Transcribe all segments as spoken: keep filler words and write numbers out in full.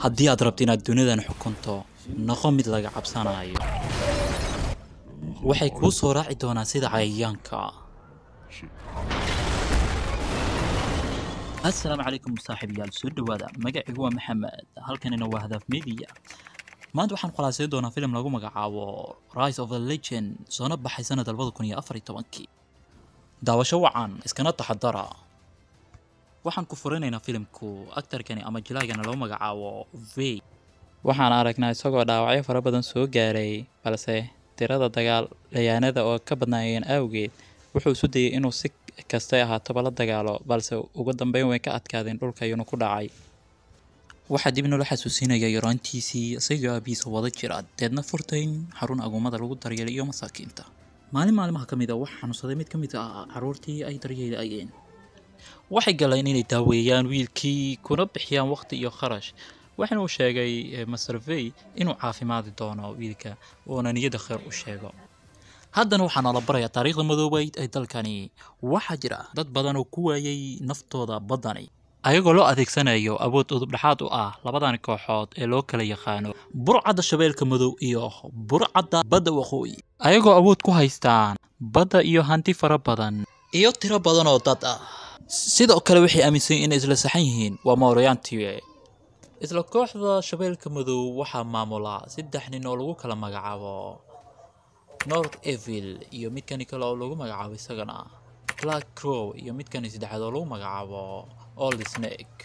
haddii aad rabto inaad dunidan xukunto noqo mid laga cabsanayo waxay kuu soo raaci doonaan sida cayayaanka. assalaamu calaykum saaxiibayaal, soo dhawaada. magacaygu waa maxamed, halkanina waa hadaaf media. maanta waxaan khulaasay doonaa filim lagu magacaabo Rise of the Legend, soona baxay sanad labada kun iyo afar iyo tobankii. daawasho wacan, iskana taxadara. waxaan ku furinaynaa filimku aktarkani ama jilaagana loo magacaabo V. waxaan aragnaa isagoo dhaawacyo fara badan soo gaaray, balse tirada dagaal layaanada oo ka badnaayeen awgeed wuxuu isu dayay inuu si kasta ahaataba la dagaalo, balse ugu dambeyn way ka adkaadeen dhulka ayuuna ku dhacay. waxaa dib inoola xasuusinaya yaraantiisii isagoo aabihiisa wada jira, deedna furtay xarun agoomada lagu daryeelay iyo masaakiinta. maalin maalimaha ka mid a waxaa xanuunsaday mid ka mid ah carruurtii ay daryeelayeen. waxay galeen inay daaweeyaan wiilkii kuna bixiyaan waqti iyo kharash. waxaana uu sheegay Master V inuu caafimaadi doono wiilka oona niyada khayr u sheego. haddana waxaa nala barayaa taariikhda madoobayd ee dalkani. waxaa jira dad badan oo ku waayay naftooda baddani ayagoo loo adeegsanayo awood udub dhexaad u ah labadan kooxood ee loo kala yaqaano burcadda shabeelka madow iyo burcadda badda waqooyi, ayagoo awood ku haystaan badda iyo hanti fara badan iyo tiro badan oo dad ah. sidoo kale waxay aaminsan inay isla saxan yihiin waa mooryaantii. isla kooxda shabeelka madow waxaa maamula saddex nin oo lagu kala magacaabo North Evil iyo midkani kale oo lagu magacaabo isagana Black Crow iyo midkani saddexaad oo lagu magacaabo Old Snake.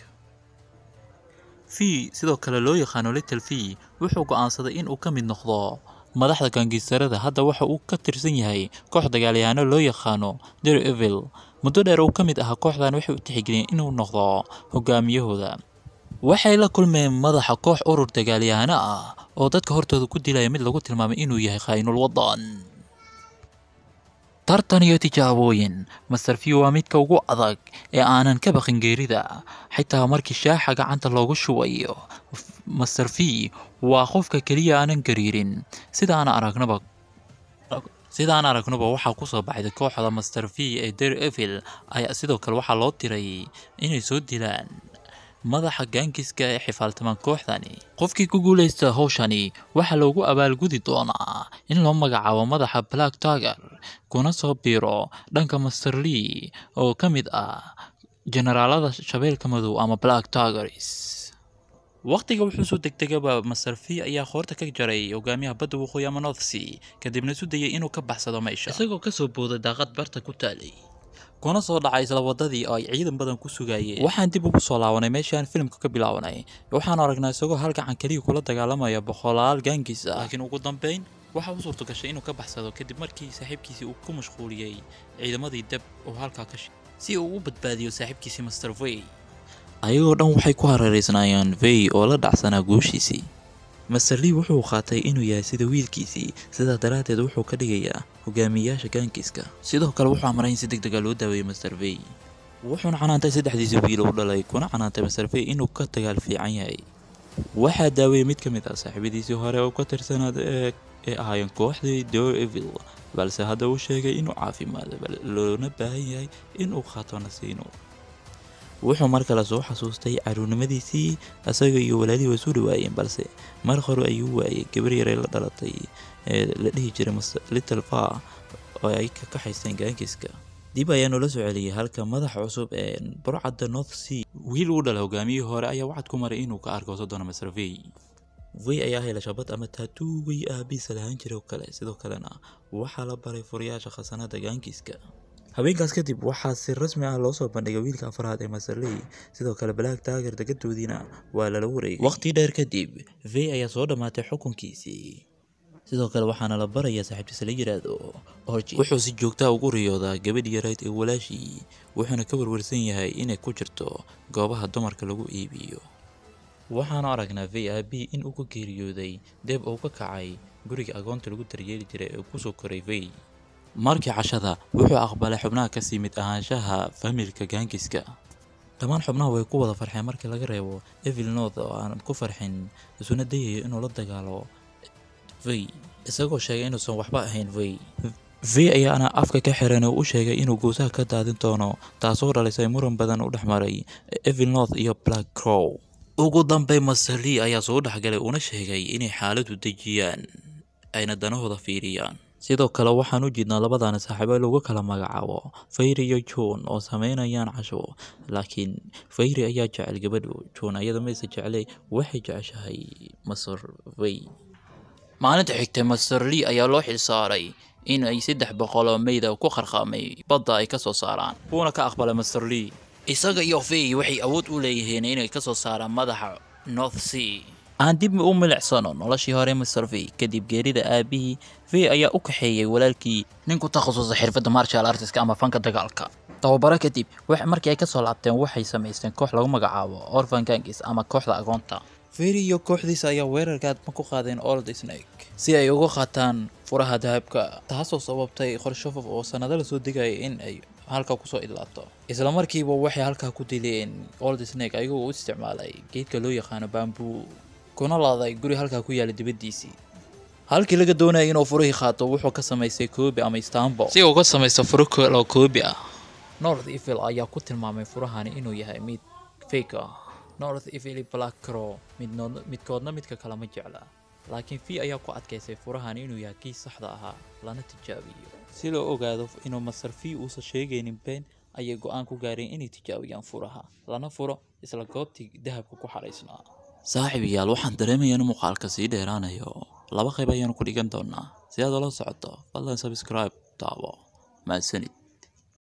V sidoo kale loo yaqaano Little V wuxuu go'aansaday in uu ka mid noqdo madaxda gaangistarada. hadda waxa uu ka tirsan yahay koox dagaalyahanno loo yaqaano Daredevil. muddo dheer uu ka mid ahaa kooxdan waxay u tixgeliyeen inuu noqdo hogaamiyahooda. waxay la kulmeen madaxa koox urur dagaalyahano ah oo dadka hortooda ku dilaya mid lagu tilmaamay inuu yahay khaa'inul waddan. tartan iyo tijaabooyin. Master V waa midka ugu adag ee aanan ka baqin geerida, xitaa markii shaaxa gacanta loogu shubayo. Master V waa qofka keliya aanan gariirin. sidaan aragnaba sidaan aragnaba waxaa ku soo baxday kooxda Master V ee Daredevil ayaa sidoo kale waxaa loo diray inay soo dilaan madaxa gaangiska ee xifaaltaman kooxdani. qofkii ku guuleysta hawshani waxaa loogu abaalgudi doonaa in loo magacaabo madaxa Black Tiger, kuna soo biiro dhanka Master Lee oo ka mid ah generaalada shabeelka madow ama Black Tigers. waqtiga wuxuu soo degdegaba Master V ayaa qoorta ka jaray hogaamiyaha badda waqooyi ama North Sea, kadibna isu dayay inuu ka baxsado meesha isagoo ka soo booday daaqad barta ku taalay kuna soo dhacay isla wadadii oo ay ciidan badan ku sugayeen. waxaan dib ugu soo laabanay meeshaan filimka ka bilaabanay. waxaan aragnaa isagoo hal gacan kaliya kula dagaalamaya boqolaal gaangis ah, laakiin ugu dambeyn waxa uu suurto gashay inuu ka baxsado kadib markii saaxiibkiisii uu ku mashquuliyey ciidamadii dab oo halkaa ka shi si uu u badbaadiyo saaxiibkiisii Master V. ayagoo dhan waxay ku hareereysnaayeen V oo la dhacsanaa guushiisii. Master Lee wuxuu qaatay inuu yahay sida wiilkiisii, sidaa daraaddeed wuxuu ka dhigayaa hogaamiyayaasha gaangiska. sidoo kale wuxuu amray in si degdeg ah loo daaweeyo Master V. wuxuuna canaantay saddexdiisii wiil u dhalay, kuna canaantay Master V inuu ka dagaal fiican yahay. waxaa daaweeyay mid ka mid ah saaxiibadiisii hore oo ka tirsanaa ee ee ahaayeen kooxdii Daredevil, balse hadda uu sheegay inuu caafimaado loona baahan yahay inuu qaato nasiino. wuxuu mar kale soo xasuustay caruurnimadiisii. asaga iyo walaalihii way soo dhawaayeen, balse mar hore ayuu waayay gabar yar ee la dhalatay ee la dhihi jiray Little V oo ay ka kaxaysteen gaangiska. dib ayaa noola soo celiyay halka madaxa cusub ee burcadda North Sea wiil uu dhalay hogaamiyihii hore ayaa wacad ku maray inuu ka argooso doono Master V. V ayaa helay shabad ama tattoo way aabihiisa lahaan jiray oo kale. sidoo kalena waxaa la baray furayaasha khasanada gaangiska. habeenkaas kadib waxaa si rasmi ah loo soo bandhigay wiilka afraad ee Master Lee. sidoo kale Black Tiger dagadoodiina waa lala wareegay. waqti dheer kadib V ayaa soo dhamaatay xukunkiisii. sidoo kale waxaana la barayaa saaxiibtiisa la yiraahdo Orji. wuxuu si joogta ah ugu riyoodaa gabadhii yarayd ee walaashii, wuxuuna ka warwarsan yahay inay ku jirto goobaha dumarka lagu iibiyo. waxaanu aragnaa V aabi in uu ku geeriyooday deb uu ka kacay guriga agoonta lagu daryeeli jiray ee ku soo koray V. markii cashada wuxuu aqbalay xubnaha ka sii mid ahaanshaha familka gaangiska. dhammaan xubnaha way ku wada farxeen markii laga reebo Evil North oo aan ku farxin, isuna dayayo inuu la dagaalo V isagoo sheegay inuusan waxba ahayn. V V ayaana afka ka xiran oo u sheegay inuu goosaha ka daadin doono, taasoo dhalisay muran badan u dhexmaray Evil North iyo Black Crow. ugu dambeyn Master Lee ayaa soo dhexgalay una sheegay inay xaaladdu dejiyaan ayna danahooda fiiriyaan. Sidoo kale waxaan u jeednaa labadana saaxiibo lagu kala magacaabo Fairy iyo John oo sameynayaan casho, laakiin Fairy ayaa jecel gabadhu, John ayada ma isa jeclay, waxay jeceshahay Master Fay. Maalinta xigtay Master Lee ayaa loo xilsaaray in ay saddex boqol oo mayda ku qarqamay badda ay ka soo saaraan, wuuna ka aqbalay Master Lee. Isaga iyo Fay waxay awood u leeyihiin inay ka soo saaraan madaxa North Sea. aan dib u milicsano noloshii hore Master Fay kadib geerida aabihii. Fay ayaa u kaxeeyay walaalkii nin ku takhasusay xirfadda martial artska ama fanka dagaalka. Tababaro kadib wax markii ay ka soo laabteen waxay samaysteen koox lagu magacaabo Orphan Gangs ama kooxda agoonta. Fay iyo kooxdiisa ayaa weerarkaad ma ku qaadeen Old Snake si ay uga qaataan furaha dahabka, taasoo sababtay qorshe fog oo sanado la soo degay in ay halka ku soo idlaato. Isla markiiba waxay halka ku dileen Old Snake ayagoo u isticmaalay geedka loo yaqaan bamboo, kuna laaday guri halka ku yaala dibadiisii. halkii laga doonayay inuu furihii qaato wuxuu ka samaystay koobi ama Istanbul si uu uga samaysto furo kale oo koobi ah. North Evil ayaa ku tilmaamay furahani inuu yahay mid fake ah. North Evil iyo Black Crow midnood midkoodna midka kale ma jecla, laakiin Fay ayaa ku adkaysay furahani inuu yahay kii saxda ahaa lana tijaabiyo. si loo ogaado inuu Master Fay uusan sheegaynin been, ayay go'aan ku gaareen inay tijaabiyaan furaha lana furo isla goobtii dahabka ku xaraysnaa. saaxiibayaal, waxaan dareemayaa in muuqaalka sii dheeraanayo. laba qayb ayaan ku dhigan doonaa. si aad ula socoto fadlan subscribe taabo. mahadsanid.